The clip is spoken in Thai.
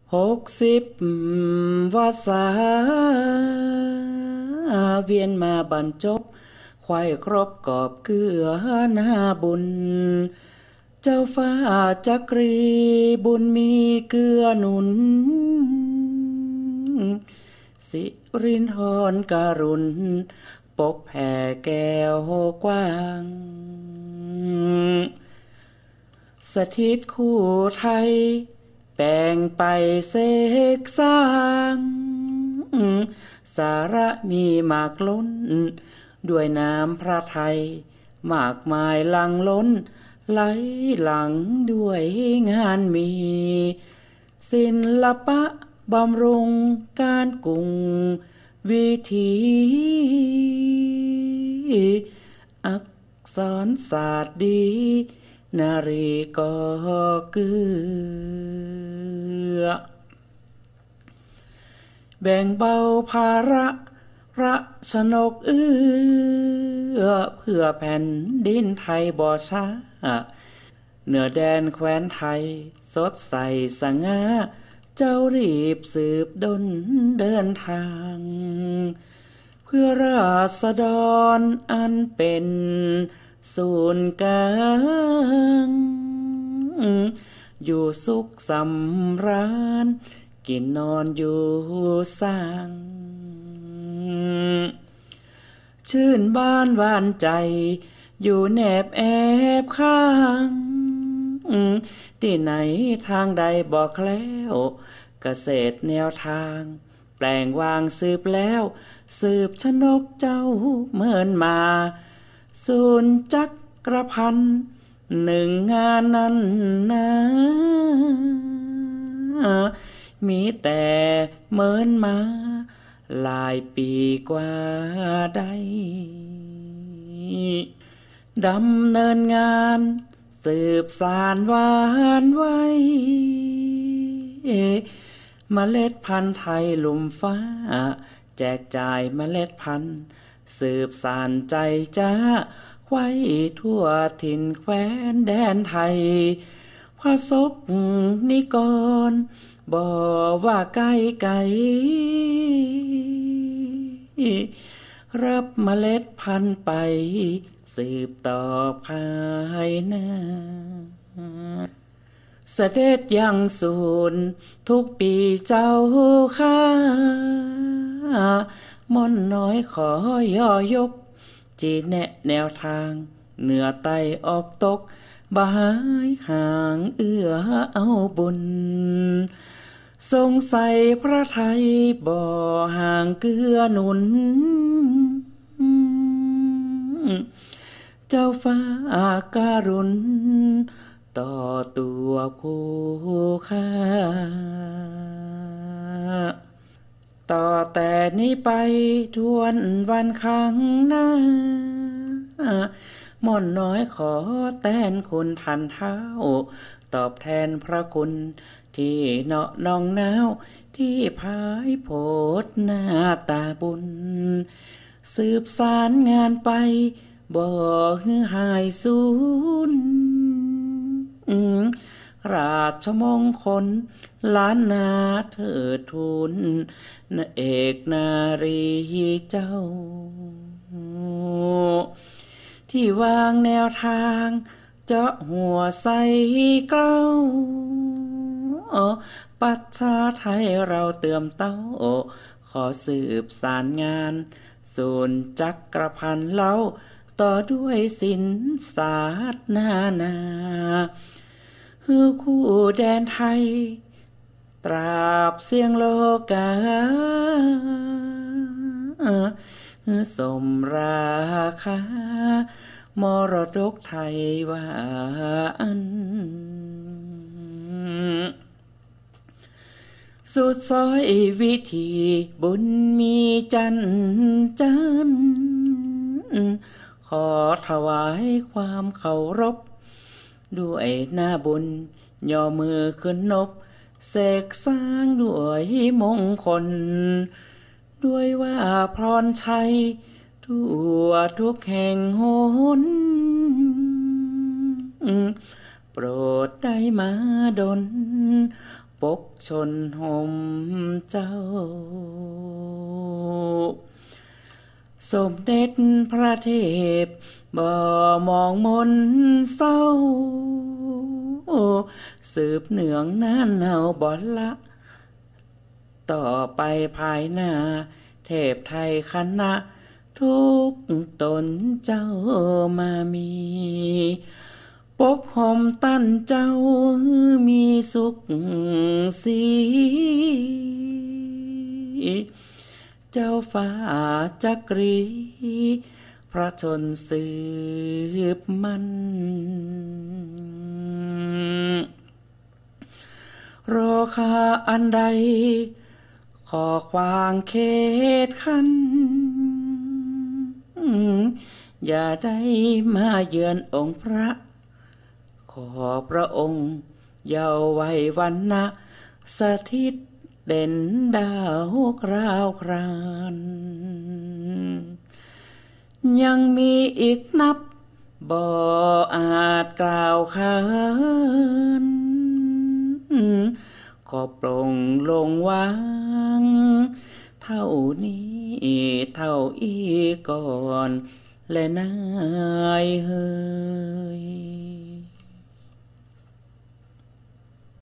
60 วาษาเวียนมาบรรจบควายครบกอบเกือหน้าบุญเจ้าฟ้าจักรีบุญมีเกื้อหนุนสิรินทรการุณปกแผ่แก้วกว้างสถิตคู่ไทยแปลงไปเสกสร้างสาระมีมากล้นด้วยน้ำพระไทยมากมายหลั่งล้นไหลหลังด้วยงานมีศิลปะบำรุงการกุงวิถีอักษรศาสตร์ดีนารีก็เกือแบ่งเบาภาระระชนกเพื่อแผ่นดินไทยบ่ช้าเหนือแดนแคว้นไทยสดใสสง่าเจ้ารีบสืบดลเดินทางเพื่อราษฎรอันเป็นศูนย์กลางอยู่สุขสำราญกินนอนอยู่สร้างชื่นบ้านหวานใจอยู่แนบแอบข้างที่ไหนทางใดบอกแล้วเกษตรแนวทางแปลงวางสืบแล้วสืบชนกเจ้าเมินมาศูนย์จักรพันธ์หนึ่งงานนั้นนะมีแต่เมินมาหลายปีกว่าได้ดำเนินงานสืบสานหวานไว้เมล็ดพันธุ์ไทยลุ่มฟ้าแจกจ่ายเมล็ดพันธุ์สืบสานใจจ้าไว้ทั่วถิ่นแคว้นแดนไทยพระศกนิกรบอกว่าไกลรับเมล็ดพันธุ์ไปสืบต่อภายหน้าเสด็จยังศูนย์ทุกปีเจ้าข้าม่อนน้อยขอย่อยกจีแนะแนวทางเหนือใต้ออกตกบายห่างเอื้อเอาบุญทรงใส่พระไทยบ่ห่างเกื้อหนุนเจ้าฟ้าการุณต่อตัวคู่ข้าต่อแต่นี้ไปทวนวันข้างหน้าม่อนน้อยขอแต้นคุณทันเท้าตอบแทนพระคุณที่เนาะน้องนาวที่พายโพธหน้าตาบุญสืบสารงานไปบ่ฮือหายสูญราชมงคลล้านนาเถิดทูลนาเอกนารีเจ้าที่วางแนวทางเจาะหัวใส่เกล้าปัชชาไทยเราเติมเต้าขอสืบสารงานศูนย์จักรพันธ์เล่าต่อด้วยศิลป์ศาสตร์นาฮือคู่แดนไทยตราบเสียงโลกาฮือสมราคามรดกไทยว่าอันสุดซอยวิธีบุญมีจันขอถวายความเคารพด้วยหน้าบุญย่อมือขึ้นนบเสกสร้างด้วยมงคลด้วยว่าพรชัยทั่วทุกแห่งหนโปรดได้มาดลปกชนห่มเจ้าสมเด็จพระเทพบ่มองมนเศร้าสืบเนืองนั้นเฮาบ่ละต่อไปภายหน้าเทพไทยคณะทุกตนเจ้ามามีปกห่มตั้นเจ้ามีสุขสีเจ้าฟ้าจักรีพระชนสืบมันรอคาอันใดขอควางเขตคันอย่าได้มาเยือนองค์พระขอพระองค์เยาว์วัยวันนะสถิตเด่นดาวคราวครานยังมีอีกนับบ่อาจกล่าวขานขอปลงลงวางเท่านี้เท่าอีก่อนและนายเฮย